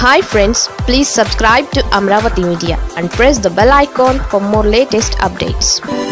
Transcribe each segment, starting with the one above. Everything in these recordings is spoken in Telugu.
Hi friends, please subscribe to Amaravathi Media and press the bell icon for more latest updates.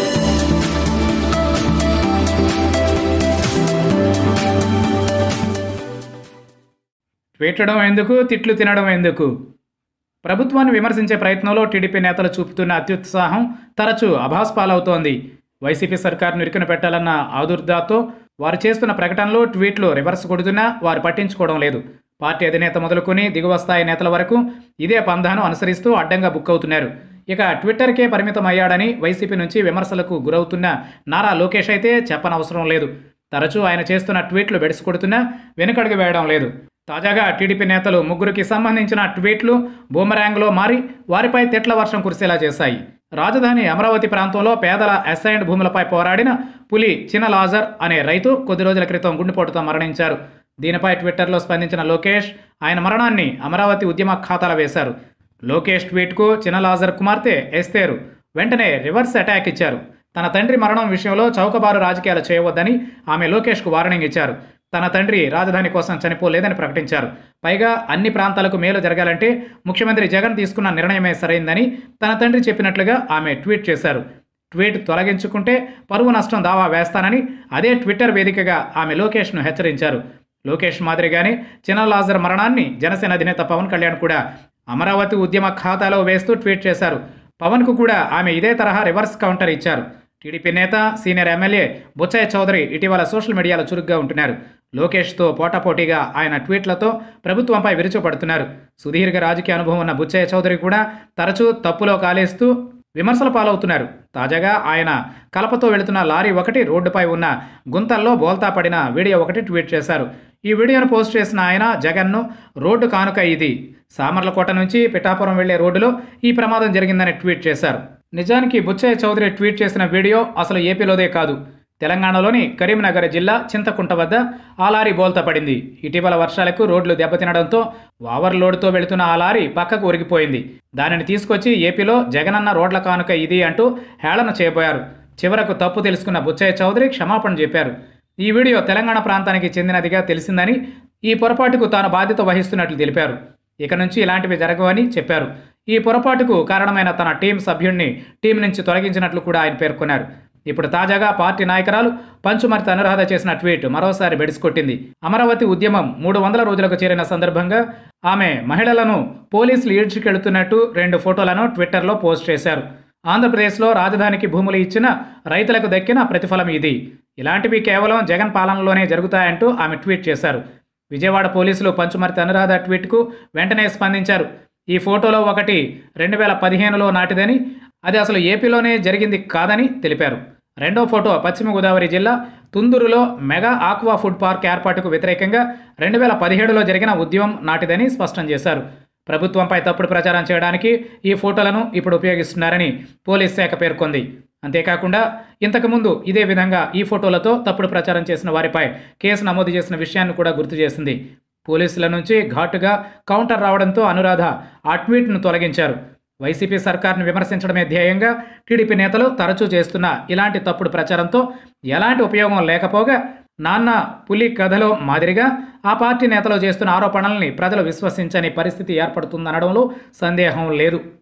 ట్వీటడం ఎందుకు, తిట్లు తినడం ఎందుకు? ప్రభుత్వాన్ని విమర్శించే ప్రయత్నంలో టీడీపీ నేతలు చూపుతున్న అత్యుత్సాహం తరచూ అభాస్పాలవుతోంది. వైసీపీ సర్కారును ఇరుకున పెట్టాలన్న ఆదుర్దాతో వారు చేస్తున్న ప్రకటనలు, ట్వీట్లు రివర్స్ కొడుతున్నా వారు పట్టించుకోవడం లేదు. పార్టీ అధినేత మొదలుకొని దిగువ స్థాయి నేతల వరకు ఇదే పంధాను అనుసరిస్తూ అడ్డంగా బుక్ అవుతున్నారు. ఇక ట్విట్టర్కే పరిమితం అయ్యాడని వైసీపీ నుంచి విమర్శలకు గురవుతున్న నారా లోకేష్ అయితే చెప్పనవసరం లేదు. తరచూ ఆయన చేస్తున్న ట్వీట్లు బెడిసి కొడుతున్నా వెనుకడుగు వేయడం లేదు. తాజాగా టీడీపీ నేతలు ముగ్గురికి సంబంధించిన ట్వీట్లు బూమరాంగ్లో మారి వారిపై తిట్ల వర్షం కురిసేలా చేశాయి. రాజధాని అమరావతి ప్రాంతంలో పేదల అసైన్డ్ భూములపై పోరాడిన పులి చినలాజర్ అనే రైతు కొద్ది రోజుల క్రితం గుండెపోటుతో మరణించారు. దీనిపై ట్విట్టర్లో స్పందించిన లోకేష్ ఆయన మరణాన్ని అమరావతి ఉద్యమ ఖాతాలో వేశారు. లోకేష్ ట్వీట్కు చినలాజర్ కుమార్తె ఎస్తేరు వెంటనే రివర్స్ అటాక్ ఇచ్చారు. తన తండ్రి మరణం విషయంలో చౌకబారు రాజకీయాలు చేయవద్దని ఆమె లోకేష్కు వార్నింగ్ ఇచ్చారు. తన తండ్రి రాజధాని కోసం చనిపోలేదని ప్రకటించారు. పైగా అన్ని ప్రాంతాలకు మేలు జరగాలంటే ముఖ్యమంత్రి జగన్ తీసుకున్న నిర్ణయమే సరైందని తన తండ్రి చెప్పినట్లుగా ఆమె ట్వీట్ చేశారు. ట్వీట్ తొలగించుకుంటే పరువు నష్టం దావా వేస్తానని అదే ట్విట్టర్ వేదికగా ఆమె లోకేష్ను హెచ్చరించారు. లోకేష్ మాదిరిగానే చినలాజర్ మరణాన్ని జనసేన అధినేత పవన్ కళ్యాణ్ కూడా అమరావతి ఉద్యమ ఖాతాలో వేస్తూ ట్వీట్ చేశారు. పవన్కు కూడా ఆమె ఇదే తరహా రివర్స్ కౌంటర్ ఇచ్చారు. టీడీపీ నేత, సీనియర్ ఎమ్మెల్యే బుచయ్య చౌదరి ఇటీవల సోషల్ మీడియాలో చురుగ్గా ఉంటున్నారు. లోకేష్తో పోటాపోటీగా ఆయన ట్వీట్లతో ప్రభుత్వంపై విరుచుపడుతున్నారు. సుదీర్ఘ రాజకీయ అనుభవం ఉన్న బుచయ్య చౌదరి కూడా తరచూ తప్పులో కాలేస్తూ విమర్శల పాలవుతున్నారు. తాజాగా ఆయన కలపతో వెళుతున్న లారీ ఒకటి రోడ్డుపై ఉన్న గుంతల్లో బోల్తా పడిన వీడియో ఒకటి ట్వీట్ చేశారు. ఈ వీడియోను పోస్ట్ చేసిన ఆయన జగన్ను రోడ్డు కానుక ఇది, సామర్లకోట నుంచి పిఠాపురం వెళ్లే రోడ్డులో ఈ ప్రమాదం జరిగిందని ట్వీట్ చేశారు. నిజానికి బుచ్చయ్య చౌదరి ట్వీట్ చేసిన వీడియో అసలు ఏపీలోదే కాదు, తెలంగాణలోని కరీంనగర్ జిల్లా చింతకుంట వద్ద ఆ లారీ బోల్తా పడింది. ఇటీవల వర్షాలకు రోడ్లు దెబ్బతినడంతో ఓవర్లోడ్తో వెళుతున్న ఆ లారీ పక్కకు ఒరిగిపోయింది. దానిని తీసుకొచ్చి ఏపీలో జగనన్న రోడ్ల కానుక ఇది అంటూ హేళన చేయబోయారు. చివరకు తప్పు తెలుసుకున్న బుచ్చయ్య చౌదరి క్షమాపణ చెప్పారు. ఈ వీడియో తెలంగాణ ప్రాంతానికి చెందినదిగా తెలిసిందని, ఈ పొరపాటుకు తాను బాధ్యత వహిస్తున్నట్లు తెలిపారు. ఇక నుంచి ఇలాంటివి జరగవని చెప్పారు. ఈ పొరపాటుకు కారణమైన తన టీం సభ్యుడిని టీం నుంచి తొలగించినట్లు కూడా ఆయన పేర్కొన్నారు. ఇప్పుడు తాజాగా పార్టీ నాయకురాలు పంచుమర్తి అనురాధ చేసిన ట్వీట్ మరోసారి బెడిసికొట్టింది. అమరావతి ఉద్యమం 300 రోజులకు చేరిన సందర్భంగా ఆమె మహిళలను పోలీసులు ఈడ్చుకెళ్తున్నట్టు 2 ఫోటోలను ట్విట్టర్లో పోస్ట్ చేశారు. ఆంధ్రప్రదేశ్లో రాజధానికి భూములు ఇచ్చిన రైతులకు దక్కిన ప్రతిఫలం ఇది, ఇలాంటివి కేవలం జగన్ పాలనలోనే జరుగుతాయంటూ ఆమె ట్వీట్ చేశారు. విజయవాడ పోలీసులు పంచుమర్తి అనురాధ ట్వీట్కు వెంటనే స్పందించారు. ఈ ఫోటోలో ఒకటి 2015లో నాటిదని, అది అసలు ఏపీలోనే జరిగింది కాదని తెలిపారు. రెండో ఫోటో పశ్చిమ గోదావరి జిల్లా తుందూరులో మెగా ఆక్వా ఫుడ్ పార్క్ ఏర్పాటుకు వ్యతిరేకంగా 2017లో జరిగిన ఉద్యమం నాటిదని స్పష్టం చేశారు. ప్రభుత్వంపై తప్పుడు ప్రచారం చేయడానికి ఈ ఫోటోలను ఇప్పుడు ఉపయోగిస్తున్నారని పోలీస్ శాఖ పేర్కొంది. అంతేకాకుండా ఇంతకుముందు ఇదే విధంగా ఈ ఫోటోలతో తప్పుడు ప్రచారం చేసిన వారిపై కేసు నమోదు చేసిన విషయాన్ని కూడా గుర్తు చేసింది. పోలీసుల నుంచి ఘాటుగా కౌంటర్ రావడంతో అనురాధ ఆ ట్వీట్ను తొలగించారు. వైసీపీ సర్కార్ను విమర్శించడమే ధ్యేయంగా టీడీపీ నేతలు తరచూ చేస్తున్న ఇలాంటి తప్పుడు ప్రచారంతో ఎలాంటి ఉపయోగం లేకపోగా నాన్న పులి కథలో మాదిరిగా ఆ పార్టీ నేతలు చేస్తున్న ఆరోపణల్ని ప్రజలు విశ్వసించని పరిస్థితి ఏర్పడుతుందనడంలో సందేహం లేదు.